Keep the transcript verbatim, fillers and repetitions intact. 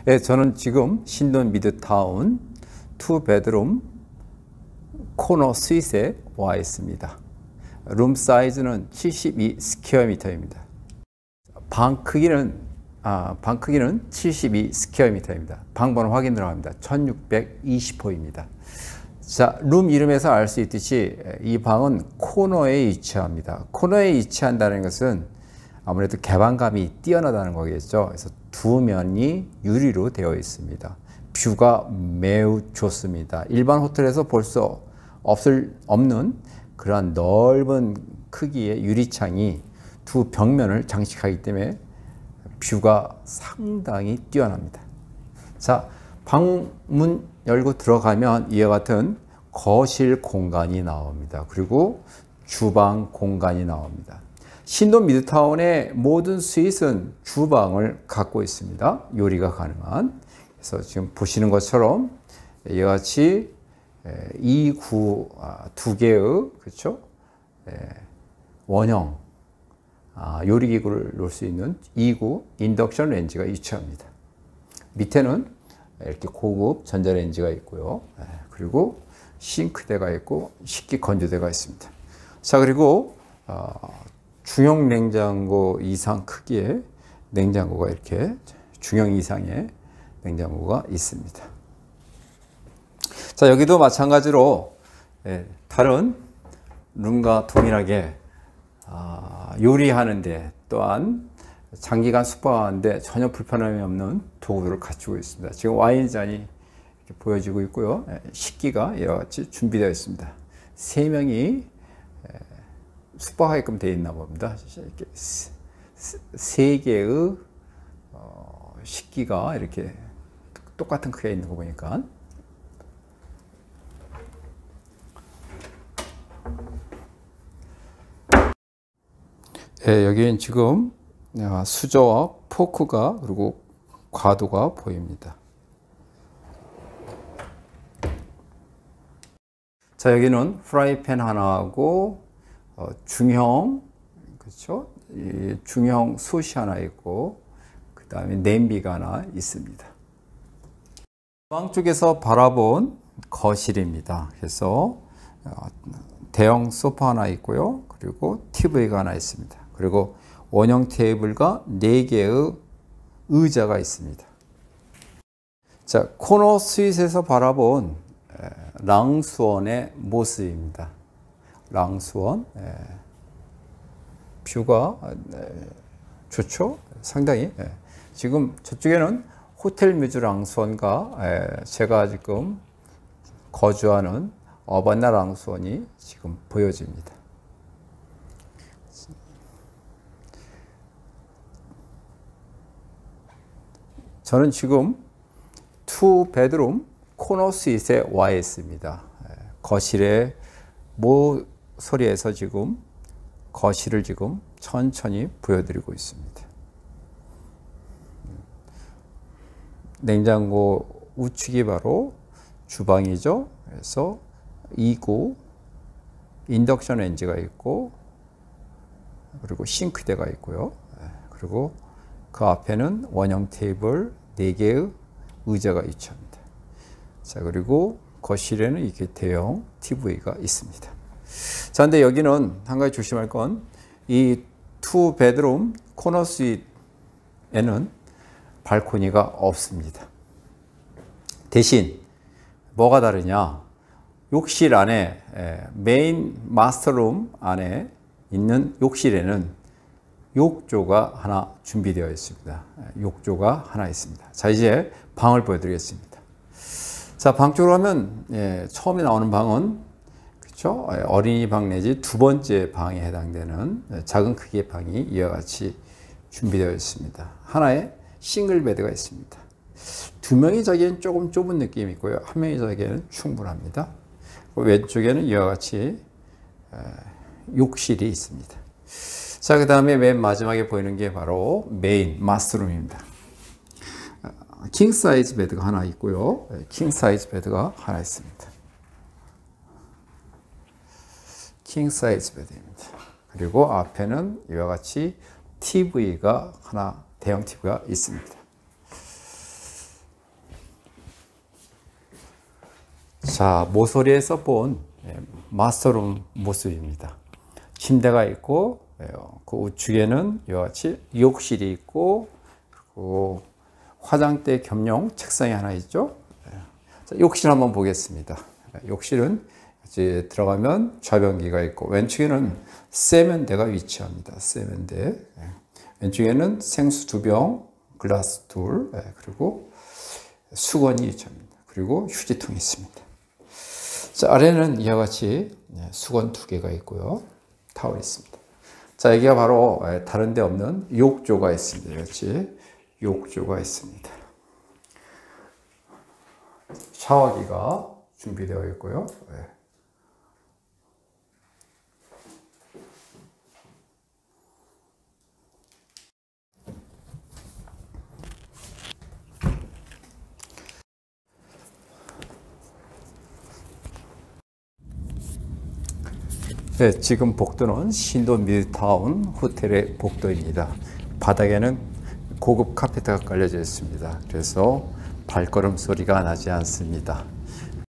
네, 저는 지금 신돈 미드타운 투 베드룸 코너 스윗에 와 있습니다. 룸 사이즈는 칠십이 스퀘어 미터입니다. 방 크기는 아, 방 크기는 칠십이 스퀘어 미터입니다. 방번호 확인 들어갑니다. 천육백이십 호입니다. 자, 룸 이름에서 알 수 있듯이 이 방은 코너에 위치합니다. 코너에 위치한다는 것은 아무래도 개방감이 뛰어나다는 거겠죠. 그래서 두 면이 유리로 되어 있습니다. 뷰가 매우 좋습니다. 일반 호텔에서 볼 수 없을 없는 그러한 넓은 크기의 유리창이 두 벽면을 장식하기 때문에 뷰가 상당히 뛰어납니다. 자, 방문 열고 들어가면 이와 같은 거실 공간이 나옵니다. 그리고 주방 공간이 나옵니다. 신돈 미드타운의 모든 스윗은 주방을 갖고 있습니다. 요리가 가능한. 그래서 지금 보시는 것처럼 이와 같이 이 구 두 개의 그렇죠? 원형 요리기구를 놓을 수 있는 이 구 인덕션 렌지가 위치합니다. 밑에는 이렇게 고급 전자레인지가 있고요. 그리고 싱크대가 있고 식기 건조대가 있습니다. 자, 그리고 중형 냉장고 이상 크기의 냉장고가 이렇게 중형 이상의 냉장고가 있습니다. 자, 여기도 마찬가지로 다른 룸과 동일하게 요리하는데 또한 장기간 숙박하는데 전혀 불편함이 없는 도구들을 갖추고 있습니다. 지금 와인잔이 이렇게 보여지고 있고요. 식기가 이와 같이 준비되어 있습니다. 세 명이 숙박하게끔 되어 있나 봅니다. 이렇게 세 개의 식기가 이렇게 똑같은 크기에 있는 거 보니까. 예, 여기는 지금 수저와 포크가 그리고 과도가 보입니다. 자, 여기는 프라이팬 하나하고 어, 중형 그렇죠? 이 중형 솥이 하나 있고 그 다음에 냄비가 하나 있습니다. 방 쪽에서 바라본 거실입니다. 그래서 어, 대형 소파 하나 있고요. 그리고 티비가 하나 있습니다. 그리고 원형 테이블과 네 개의 의자가 있습니다. 자, 코너 스윗에서 바라본 랑수원의 모습입니다. 랑수원 뷰가 좋죠? 상당히. 지금 저쪽에는 호텔 뮤즈 랑수원과 제가 지금 거주하는 어반나 랑수원이 지금 보여집니다. 저는 지금 투 베드룸 코너 스윗에 와 있습니다. 거실의 모서리에서 지금 거실을 지금 천천히 보여드리고 있습니다. 냉장고 우측이 바로 주방이죠. 그래서 이 구 인덕션 렌지가 있고 그리고 싱크대가 있고요. 그리고 그 앞에는 원형 테이블 네 개의 의자가 위치합니다. 자, 그리고 거실에는 이렇게 대형 티비가 있습니다. 자, 근데 여기는 한 가지 조심할 건 이 투 베드룸 코너 스윗에는 발코니가 없습니다. 대신 뭐가 다르냐? 욕실 안에 메인 마스터룸 안에 있는 욕실에는 욕조가 하나 준비되어 있습니다. 욕조가 하나 있습니다. 자, 이제 방을 보여드리겠습니다. 자, 방 쪽으로 하면 예, 처음에 나오는 방은 그렇죠? 어린이 방 내지 두 번째 방에 해당되는 작은 크기의 방이 이와 같이 준비되어 있습니다. 하나에 싱글 베드가 있습니다. 두 명이 자기는 조금 좁은 느낌이 있고요. 한 명이 자기는 충분합니다. 왼쪽에는 이와 같이 욕실이 있습니다. 자, 그 다음에 맨 마지막에 보이는 게 바로 메인 마스터룸입니다. 킹 사이즈 베드가 하나 있고요. 킹 사이즈 베드가 하나 있습니다. 킹 사이즈 베드입니다. 그리고 앞에는 이와 같이 티비가 하나, 대형 티비가 있습니다. 자, 모서리에서 본 마스터룸 모습입니다. 침대가 있고 그 우측에는 이와 같이 욕실이 있고 그리고 화장대 겸용 책상이 하나 있죠. 자, 욕실 한번 보겠습니다. 욕실은 이제 들어가면 좌변기가 있고 왼쪽에는 세면대가 위치합니다. 세면대. 왼쪽에는 생수 두 병, 글라스 둘, 그리고 수건이 위치합니다. 그리고 휴지통이 있습니다. 자, 아래는 이와 같이 수건 두 개가 있고요. 타월이 있습니다. 자, 여기가 바로 다른 데 없는 욕조가 있습니다. 이렇게 욕조가 있습니다. 샤워기가 준비되어 있고요. 네, 지금 복도는 신도 미드타운 호텔의 복도입니다. 바닥에는 고급 카페트가 깔려져 있습니다. 그래서 발걸음 소리가 나지 않습니다.